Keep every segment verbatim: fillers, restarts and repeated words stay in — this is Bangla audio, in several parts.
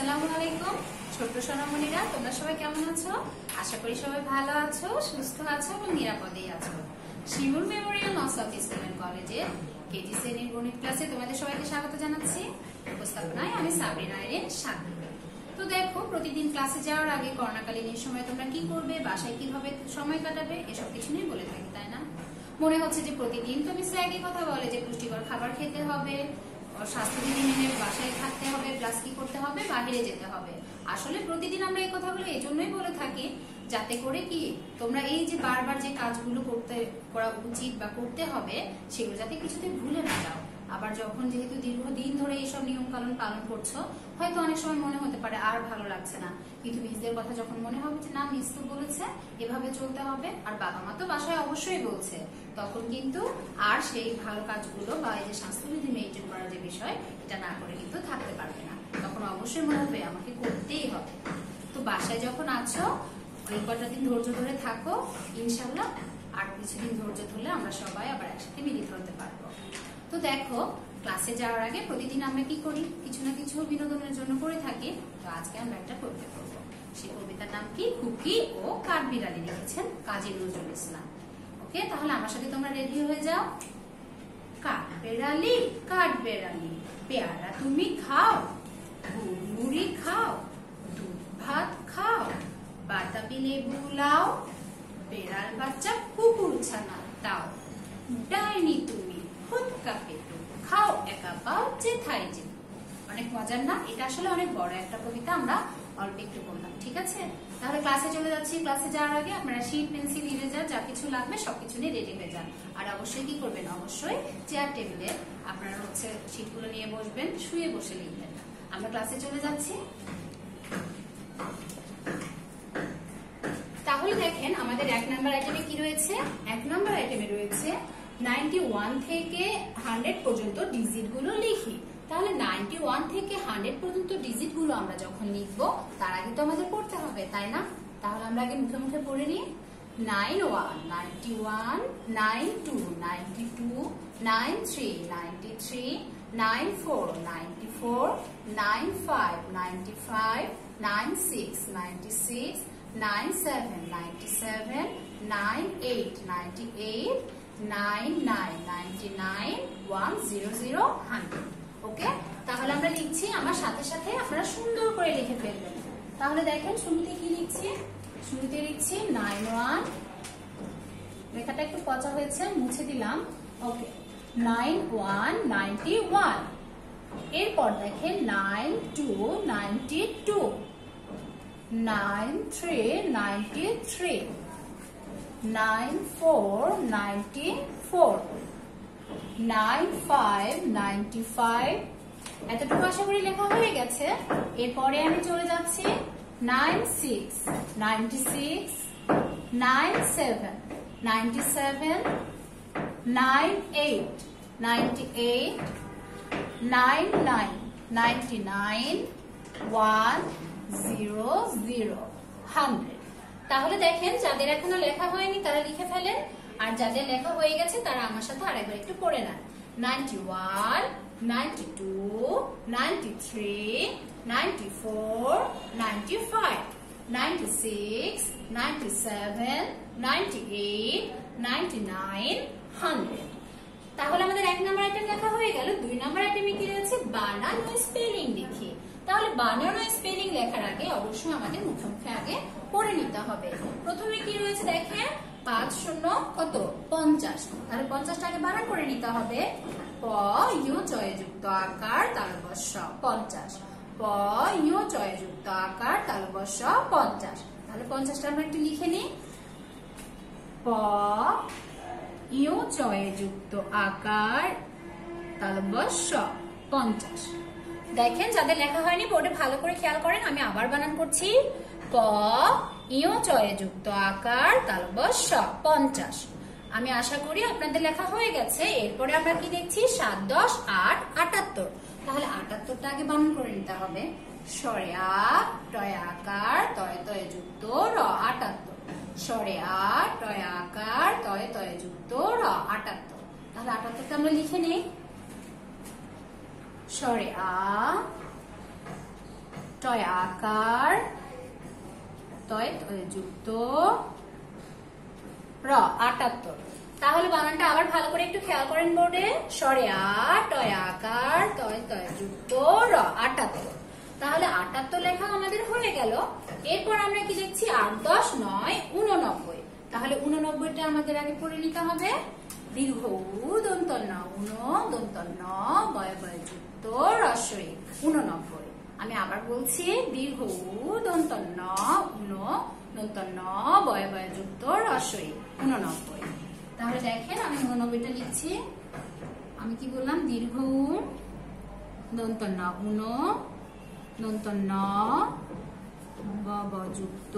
আসসালামু আলাইকুম ছোট সোনামণিরা, তোমরা সবাই কেমন আছো? আশা করি সবাই ভালো আছো, সুস্থ আছো এবং নিরাপদেই আছো। শিমুল মেমোরিয়াল নসলাত স্কুল কলেজে কেজি শ্রেণীর গণিত ক্লাসে তোমাদের সবাইকে স্বাগত জানাচ্ছি। উপস্থাপনায় আমি সাবরিনা আইরিন সাগর। তো দেখো, প্রতিদিন ক্লাসে যাওয়ার আগে করোনাকালীন এই সময় তোমরা কি করবে, বাসায় কিভাবে সময় কাটাবে, এসব কিছু নিয়ে বলে থাকি, তাই না? মনে হচ্ছে যে প্রতিদিন তো মিস একই কথা বলে যে পুষ্টিকর খাবার খেতে হবে, স্বাস্থ্যবিধি মেনে বাসায় থাকতে হবে, প্লাস কি করতে হবে, বাইরে যেতে হবে। আসলে প্রতিদিন আমরা এই কথাগুলো এই জন্যই বলে থাকি যাতে করে কি তোমরা এই যে বারবার যে কাজগুলো করতে করা উচিত বা করতে হবে সেগুলো যাতে কিছুতে ভুলে না যাও। আবার যখন যেহেতু দীর্ঘদিন ধরে এইসব নিয়ম কানুন পালন করছো, হয়তো অনেক সময় মনে হতে পারে আর ভালো লাগছে না, কিন্তু মিসদের কথা যখন মনে হবে যে না মিস তো বলেছে এভাবে চলতে হবে, আর বাবা মা তো বাসায় অবশ্যই বলছে, তখন কিন্তু আর সেই ভালো কাজগুলো বা এই যে স্বাস্থ্যবিধি মেনটেন করার যে বিষয় এটা না করে কিন্তু থাকতে পারবে না। তখন অবশ্যই মনে হবে আমাকে করতেই হবে। তো বাসায় যখন আছো ওই কটা দিন ধৈর্য ধরে থাকো, ইনশাল্লাহ আর কিছুদিন ধৈর্য ধরলে আমরা সবাই আবার একসাথে মিলিত হতে পারবো। তো দেখো, ক্লাসে যাওয়ার আগে প্রতিদিন আমরা কি করি, কিছু না কিছু বিনোদনের জন্য করে থাকি। তো আজকে আমরা একটা কবিতা পড়বো। সেই কবিতার নাম কি? খুকি ও কাঠবিড়ালি, লিখেছেন কাজী নজরুল ইসলাম। ওকে, তাহলে আমার সাথে তোমরা রেডি হয়ে যাও। কাঠবিড়ালি কাঠবিড়ালি পেয়ারা তুমি খাও, মুড়ি খাও, দুধ ভাত খাও, বাতাবি লেবু লাও, বেড়াল বাচ্চা কুকুর ছানা দাও, ডাইনি তুমি ফুটকা পেটু খাও একা পাও যেথায় যে। অনেক মজার না? এটা আসলে অনেক বড় একটা কবিতা, আমরা অল্প একটু বললাম, ঠিক আছে? তাহলে ক্লাসে চলে যাচ্ছি। ক্লাসে যাওয়ার আগে আপনারা শিট, পেন্সিল, ইরেজার যা কিছু লাগবে সবকিছু নিয়ে রেডি হয়ে যান। আর অবশ্যই কি করবেন, অবশ্যই চেয়ার টেবিলে আপনারা হচ্ছে শিটগুলো নিয়ে বসবেন, শুয়ে বসে লিখবেন না। আমরা ক্লাসে চলে যাচ্ছি। তাহলে দেখেন আমাদের এক নাম্বার আইটেমে কি রয়েছে। এক নাম্বার আইটেমে রয়েছে নাইনটি ওয়ান থেকে হান্ড্রেড পর্যন্ত ডিজিট গুলো লিখি। তাহলে নাইনটি ওয়ান থেকে হান্ড্রেড পর্যন্ত ডিজিট গুলো আমরা যখন লিখবো তার আগে তো আমাদের পড়তে হবে, তাই না? তাহলে আমরা আগে মুখে মুখে পড়ে নিই। Nine one ninety one, nine two ninety two, nine three ninety three, nine four ninety four, nine five ninety five, nine six ninety six, nine seven ninety seven, nine eight ninety eight, nine nine ninety nine, one zero zero hundred. Okay, তাহলে আমরা লিখছি, আমার সাথে সাথে আপনারা সুন্দর করে লিখে ফেলবেন। তাহলে দেখেন শুরুতে কি লিখছি, শুরুতে লিখছি নাইন ওয়ান, লেখাটা একটু পচা হয়েছে মুছে দিলাম। Okay, nine one ninety one, এরপর দেখেন nine two ninety two, nine three ninety three, nine four ninety four, nine five ninety five. এতটুকু আশা করি লেখা হয়ে গেছে। এরপরে আমি চলে যাচ্ছি nine six ninety six, nine seven ninety seven, nine eight ninety eight, nine nine ninety nine, one zero zero hundred. তাহলে দেখেন যাদের এখনো লেখা হয়নি তারা লিখে ফেলেন, আর যাদের লেখা হয়ে গেছে তারা আমার সাথে আরেকবার একটু পড়ে নেন। Ninety one, ninety two, ninety three, ninety four, ninety five, ninety six, ninety seven, ninety eight, ninety nine, hundred. তাহলে আমাদের এক নাম্বার আইটেম লেখা হয়ে গেল। দুই নাম্বার আইটেমে কি রয়েছে, বানান ও স্পেলিং লিখি। তাহলে বানান ও স্পেলিং লেখার আগে অবশ্যই আমাদের মুখে মুখে আগে পড়ে নিতে হবে। প্রথমে কি রয়েছে দেখেন, পাঁচ শূন্য কত, পঞ্চাশ। তাহলে পঞ্চাশটা আগে বানান করে নিতে হবে। প ইউ চয়যুক্ত আকার তালবস্য পঞ্চাশ, প ইউ চয়যুক্ত আকার তালবস্য পঞ্চাশ। তাহলে পঞ্চাশটা আমরা একটু লিখে নিই। প ইউ চয়যুক্ত আকার তালবস্য পঞ্চাশ। দেখেন যাদের লেখা হয়নি বোর্ডে ভালো করে খেয়াল করেন, আমি আবার বানান করছি। প ইয় চয়যুক্ত আকার তালবস্য পঞ্চাশ। আমি আশা করি আপনাদের লেখা হয়ে গেছে। এরপরে আমরা কি দেখছি, সাত দশ আট আটাত্তর। তাহলে আটাত্তরটা আগে বানান করে নিতে হবে। সরে আ টয় আকার তয় তয় যুক্ত র আটাত্তর, সরে আ টয় আকার তয় তয় যুক্ত র আটাত্তর। তাহলে আটাত্তরটা আমরা লিখে নিই। সরে আ টয় আকার তয় যুক্ত র আটাত্তর। তাহলে বানানটা আবার ভালো করে একটু খেয়াল করেন বোর্ডে। সরে আ টয় আকার তয় তয় যুক্ত র আটাত্তর। তাহলে আটাত্তর লেখা আমাদের হয়ে গেল। এরপর আমরা কি দেখছি আট দশ নয় উননব্বই। তাহলে উননব্বইটা আমাদের আগে পড়ে নিতে হবে। দীর্ঘ উ দন্ত ন উন দন্ত ন বয় বয় যুক্ত রস্বই উননব্বই। আমি আবার বলছি দীর্ঘ উ দন্ত ন উন দন্ত ন বয় বয় যুক্ত রস্বই উননব্বই। তাহলে দেখেন আমি উননব্বইটা লিখছি। আমি কি বললাম দীর্ঘ উ দন্ত ন উন দন্ত ন ব ব যুক্ত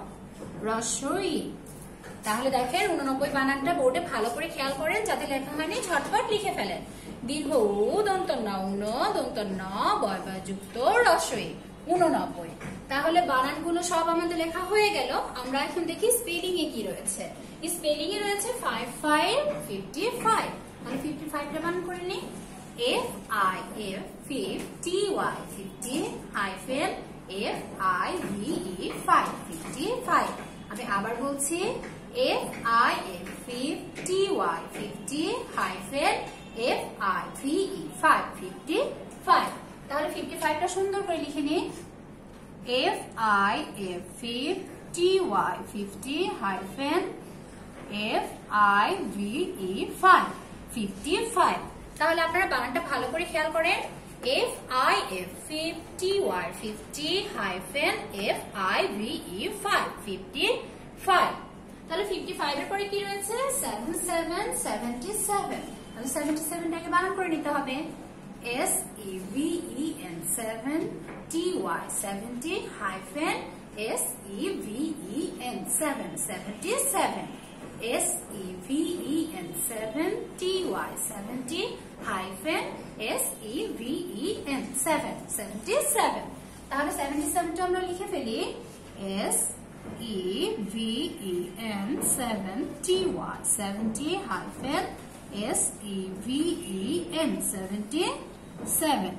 রস্বই। তাহলে দেখেন উননব্বই বানানটা বোর্ডে ভালো করে খেয়াল করেন যাতে লেখা হয়নি, ঝটপট লিখে ফেলেন। দীর্ঘ উ দন্ত ন উন দন্ত ন বয় বয় যুক্ত রস্বই উননব্বই। তাহলে বানানগুলো সব আমাদের লেখা হয়ে গেল। আমরা এখন দেখি স্পেলিং এ কি রয়েছে। স্পেলিং এ রয়েছে ফাইভ ফাইভ ফিফটি ফাইভ। তাহলে ফিফটি ফাইভটা বানান করে নিই। F I F fif T Y fifty hyphen F I V E five fifty five. আমি আবার বলছি F I F fif T Y fifty hyphen F I V E five fifty five. তাহলে ফিফটি ফাইভটা সুন্দর করে লিখে নিই। F I F fif T Y fifty hyphen F I V E five fifty five. তাহলে আপনারা বানানটা ভালো করে খেয়াল করেন। F I F fif T Y fifty hyphen F I V E five fifty five. তাহলে ফিফটি ফাইভ এর পরে কি রয়েছে সেভেন সেভেন সেভেন্টি সেভেন। তাহলে সেভেন্টি সেভেনটাকে বানান করে নিতে হবে। S E V E N seven T Y seventy hyphen S E V E N seven seventy seven. S E V E N seven T Y seventy hyphen S E V E N seven seventy seven. তাহলে সেভেন্টি সেভেনটা আমরা লিখে ফেলি। S E V E N seven T Y seventy hyphen S E V E N seventy seven.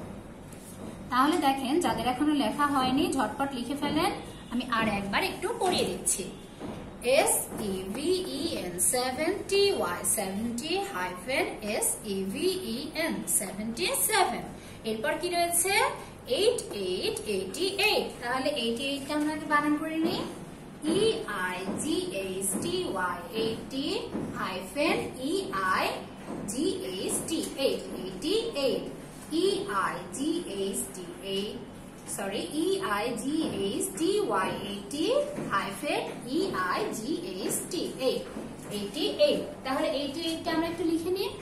তাহলে দেখেন যাদের এখনো লেখা হয়নি ঝটপট লিখে ফেলেন। আমি আর একবার একটু পড়িয়ে দিচ্ছি। S E V E N seven T Y seventy hyphen S E V E N seventy seven. এরপর কি রয়েছে এইট এইট এইটি এইট। তাহলে এইটি এইটটা আমরা বানান করে নিই। E I G H T Y eighty hyphen E I G H T eight eighty eight. E I G H T eight sorry E I G H T Y eighty hyphen E I G H T eight eighty eight. তাহলে এইটি এইটটা আমরা একটু লিখে নিই।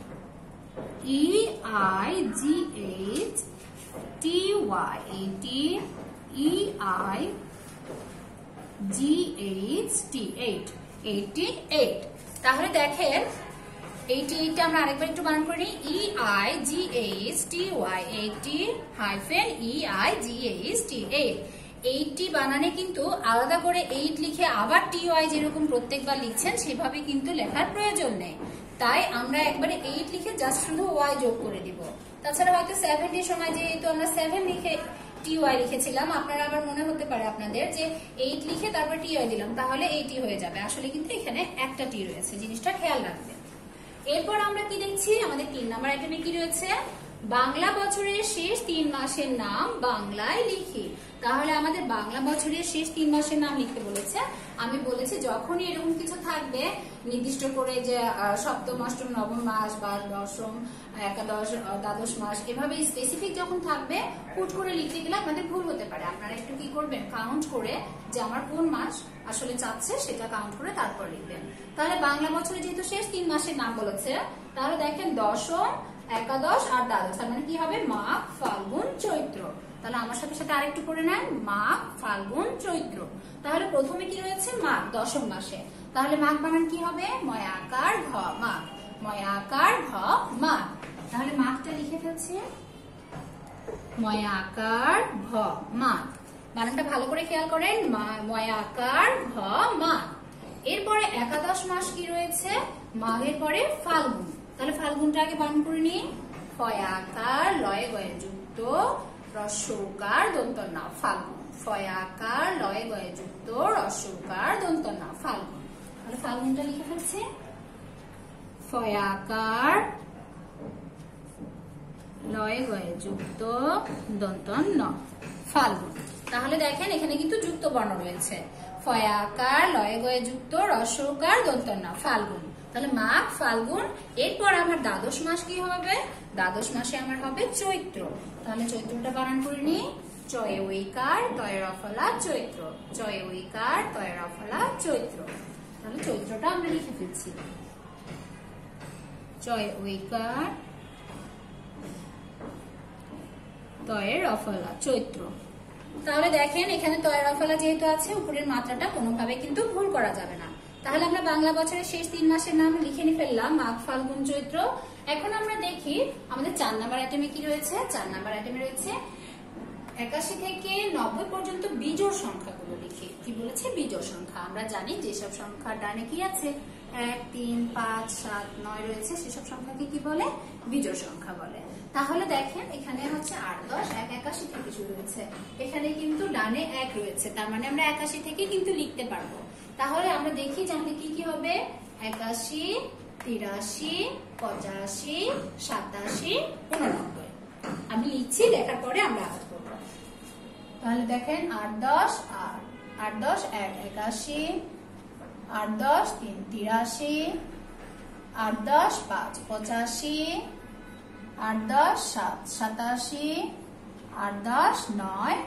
E I G H T Y eighty E I G H T eight eighty eight. তাহলে দেখেন এইটি এইটটা আমরা আরেকবার একটু বানান করি। E I G H T Y eighty hyphen E I G H T eighty. এইটটি বানানে কিন্তু আলাদা করে এইট লিখে আবার টি ওয়াই যেরকম প্রত্যেকবার লিখছেন সেভাবে কিন্তু লেখার প্রয়োজন নেই। তাই আমরা একবারে এইট লিখে জাস্ট শুধু ওয়াই যোগ করে দিব। তাছাড়া হয়তো সেভেন্টির সময় যেহেতু আমরা সেভেন লিখে টি ওয়াই লিখেছিলাম, আপনারা আবার মনে হতে পারে আপনাদের যে এইট লিখে তারপর টি ওয়াই দিলাম তাহলে এইটি হয়ে যাবে। আসলে কিন্তু এখানে একটা টি রয়েছে, জিনিসটা খেয়াল রাখবেন। এরপর আমরা কি দেখছি আমাদের তিন নাম্বার আইটেমে কি রয়েছে বাংলা বছরের শেষ তিন মাসের নাম বাংলায় লিখি। তাহলে আমাদের বাংলা বছরের শেষ তিন মাসের নাম লিখতে বলেছে। আমি বলেছি যখনই এরকম কিছু থাকবে নির্দিষ্ট করে যে সপ্তম অষ্টম নবম মাস বা দশম একাদশ দ্বাদশ মাস এভাবে স্পেসিফিক যখন থাকবে হুট করে লিখতে গেলে আপনাদের ভুল হতে পারে। আপনারা একটু কি করবেন কাউন্ট করে যে আমার কোন মাস আসলে চাচ্ছে সেটা কাউন্ট করে তারপর লিখবেন। তাহলে বাংলা বছরে যেহেতু শেষ তিন মাসের নাম বলেছে তাহলে দেখেন দশম একাদশ আর দ্বাদশ তার মানে কি হবে মাঘ ফাল্গুন চৈত্র। তাহলে আমার সাথে সাথে আরেকটু করে নেন মাঘ ফাল্গুন চৈত্র। তাহলে প্রথমে কি রয়েছে মাঘ দশম মাসে। তাহলে মাঘ বানান কি হবে ময়াকার ঘ মাঘ ময়াকার ঘ মাঘ। তাহলে মাঘটা লিখে ফেলছি ময়াকার ঘ মাঘ। বানানটা ভালো করে খেয়াল করেন ময়াকার ঘ মাঘ। এরপরে একাদশ মাস কি রয়েছে মাঘের পরে ফাল্গুন। তাহলে ফাল্গুনটা আগে বানান করে নিই ফয়াকার লয়ে গয়ে যুক্ত রস্যকার দন্ত ন ফাল্গুন। ফয়াকার লয়ে গয়ে যুক্ত রস্যকার দন্ত ন ফাল্গুন। তাহলে ফাল্গুনটা লিখে ফেলছি, ফয়াকার লয়ে গয়ে যুক্ত দন্ত ন ফাল্গুন। তাহলে দেখেন এখানে কিন্তু যুক্ত বর্ণ রয়েছে, ফয়াকার লয়ে গয়ে যুক্ত রস্যকার দন্ত ন ফাল্গুন। তাহলে মাঘ ফাল্গুন, এরপর আমার দ্বাদশ মাস কি হবে? দ্বাদশ মাসে আমার হবে চৈত্র। তাহলে চৈত্রটা বানান করে নি, চয়ে ঐকার তয়ে রফলা চৈত্র, চয়ে ঐকার তয়ে রফলা চৈত্র। তাহলে চৈত্রটা আমরা লিখে ফেলছি, চয়ে ঐকার তয়ে রফলা চৈত্র। তাহলে দেখেন এখানে তয়ে রফলা যেহেতু আছে, উপরের মাত্রাটা কোনোভাবে কিন্তু ভুল করা যাবে না। তাহলে আমরা বাংলা বছরের শেষ তিন মাসের নাম লিখে নি ফেললাম, মাঘ ফাল্গুন চৈত্র। এখন আমরা দেখি আমাদের চার নাম্বার আইটেমে কি রয়েছে। চার নাম্বার আইটেমে রয়েছে একাশি থেকে নব্বই পর্যন্ত বিজোড় সংখ্যাগুলো লিখে। কি বলেছে? বিজোড় সংখ্যা। আমরা জানি যেসব সংখ্যা ডানে কি আছে, এক, তিন, পাঁচ, সাত, নয় রয়েছে, সেসব সংখ্যাকে কি বলে? বিজোড় সংখ্যা বলে। তাহলে দেখেন এখানে হচ্ছে আট, দশ, এক, একাশি থেকে শুরু হয়েছে। এখানে কিন্তু ডানে এক রয়েছে, তার মানে আমরা একাশি থেকে কিন্তু লিখতে পারবো। তাহলে আমরা দেখি যে আমাদের কি কি হবে, একাশি, তিরাশি, পঁচাশি, সাতাশি, উননব্বই। আমি লিখছি, লেখার পরে আমরা আঘাত করবো। তাহলে দেখেন আট, দশ, আট, আট, দশ, এক, একাশি, আট, দশ, তিন, তিরাশি, আট, দশ, পাঁচ, পঁচাশি, আট, দশ, সাত, সাতাশি, আট, দশ, নয়,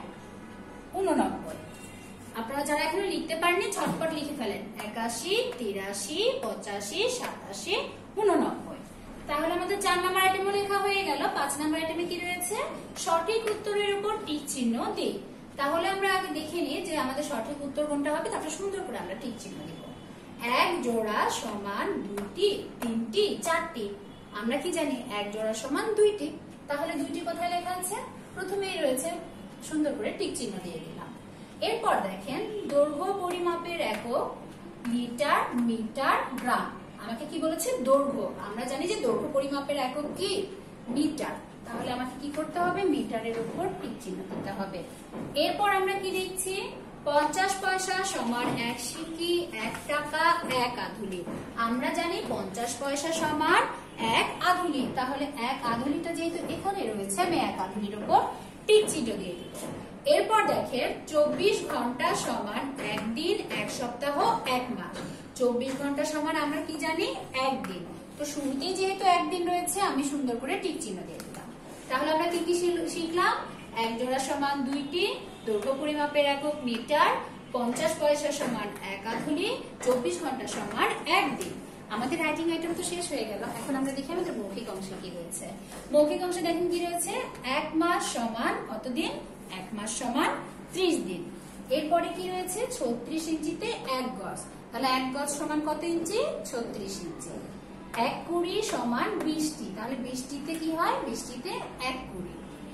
উননব্বই। আপনারা যারা এখনো লিখতে পারেননি ঝটপট লিখে ফেলেন, একাশি, তিরাশি, পঁচাশি, সাতাশি, উননব্বই। তাহলে আমাদের চার নাম্বার আইটেমও লেখা হয়ে গেল। পাঁচ নাম্বার আইটেমে কি রয়েছে? সঠিক উত্তরের উপর টিক চিহ্ন দিই। তাহলে আমরা আগে দেখে নিই যে আমাদের সঠিক উত্তর কোনটা হবে, তারপরে সুন্দর করে আমরা টিক চিহ্ন দিব। এক জোড়া সমান দুইটি, তিনটি, চারটি। আমরা কি জানি? এক জোড়া সমান দুইটি। তাহলে দুইটি কোথায় লেখা আছে? প্রথমেই রয়েছে, সুন্দর করে টিক চিহ্ন দিয়ে দিলাম। এরপর দেখেন দৈর্ঘ্য পরিমাপের একক লিটার, মিটার, গ্রাম। আমাকে কি বলেছে? দৈর্ঘ্য। আমরা জানি যে দৈর্ঘ্য পরিমাপের একক কি? মিটার। তাহলে আমাকে কি করতে হবে? মিটারের উপর টিক চিহ্ন দিতে হবে। এরপর আমরা কি দেখছি? পঞ্চাশ পয়সা সমান এক সিকি, এক টাকা, এক আধুলি। আমরা জানি পঞ্চাশ পয়সা সমান এক আধুলি। তাহলে এক আধুলিটা যেহেতু এখানে রয়েছে, আমি এক আধুলির উপর টিক চিহ্ন দিয়ে দিব। এরপর দেখেন চব্বিশ ঘন্টা সমান একদিন, এক সপ্তাহ, এক মাস। চব্বিশ ঘন্টা সমান আমরা কি জানি? একদিন। তো শুরুতেই যেহেতু একদিন রয়েছে, আমি সুন্দর করে টিক চিহ্ন দিয়ে দিলাম। তাহলে আমরা কি কি শিখলাম? এক জোড়া সমান দুইটি, দৈর্ঘ্য পরিমাপের একক মিটার, পঞ্চাশ পয়সা সমান এক আধুলি, চব্বিশ ঘন্টা সমান একদিন। আমাদের রাইটিং আইটেম তো শেষ হয়ে গেল। এখন আমরা দেখি আমাদের মৌখিক অংশে কি রয়েছে। মৌখিক অংশে দেখেন কি রয়েছে? এক মাস সমান কতদিন? এক মাস সমান ত্রিশ দিন। এরপরে কি রয়েছে? ছত্রিশ ইঞ্চিতে এক গজ। তাহলে এক গজ সমান কত ইঞ্চি? ছত্রিশ ইঞ্চি। এক কুড়ি সমান বিশটি। তাহলে বিশটিতে কি হয়? বিশটিতে এক কুড়ি।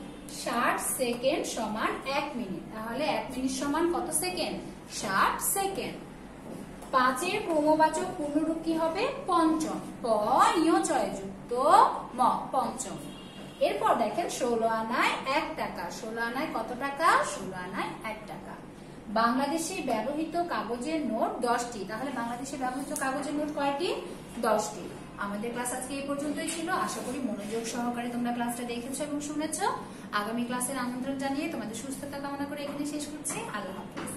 ষাট সেকেন্ড সমান এক মিনিট। তাহলে এক মিনিট সমান কত সেকেন্ড? ষাট সেকেন্ড। পাঁচের ক্রমবাচক পূর্ণরূপ কি হবে? পঞ্চম। প ইয় চয় যুক্ত ম, পঞ্চম। এরপর দেখেন ষোলো আনায় এক টাকা। ষোলো আনায় কত টাকা? ষোলো আনায় এক টাকা। বাংলাদেশে ব্যবহৃত কাগজের নোট দশটি। তাহলে বাংলাদেশে ব্যবহৃত কাগজের নোট কয়টি? দশটি। আমাদের ক্লাস আজকে এই পর্যন্তই ছিল। আশা করি মনোযোগ সহকারে তোমরা ক্লাসটা দেখেছো এবং শুনেছো। আগামী ক্লাসের আমন্ত্রণ জানিয়ে তোমাদের সুস্থতা কামনা করে এখানে শেষ করছি। আল্লাহ হাফেজ।